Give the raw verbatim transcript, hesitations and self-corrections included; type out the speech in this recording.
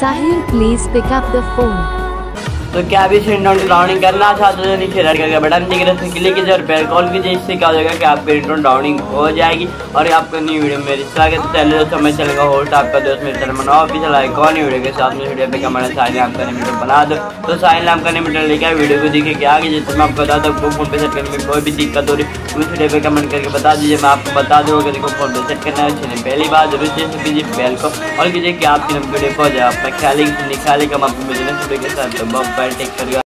Sahil, please pick up the phone. तो क्या भी रिंगटोन डाउनिंग करना चाहते हो तो नीचे रेड कलर का बटन दिख रहा है, क्लिक कीजिए और बेल कॉल कीजिए। इससे क्या हो जाएगा कि आपकी रिंगटोन डाउनिंग हो जाएगी और आपको न्यू वीडियो मेरे इस तरह के तो चैनल दोस्तों मैं चलेगा होस्ट आपका दोस्त मेरे चैनल बनाओ ऑफिशियल लाइक कौन वीडियो के साथ में वीडियो पे कमेंट साइन नाम का मीटर बना दो। तो साइन नाम का मीटर लेकर वीडियो को दिखे क्या आगे जैसे मैं आपको बता दूँ आपको फोन पे सेट करने में कोई भी दिक्कत हो रही तो उस वीडियो पे कमेंट करके बता दीजिए, मैं आपको बता दूँगा कि फोन पे सेट करना है। चलिए पहली बात जरूर जैसे कीजिए बेल को और कीजिए कि आपकी वीडियो हो जाए। आपका ख्याल है कि ख्याल है कि हम आपको मिलने वीडियो के साथ टेक करेगा।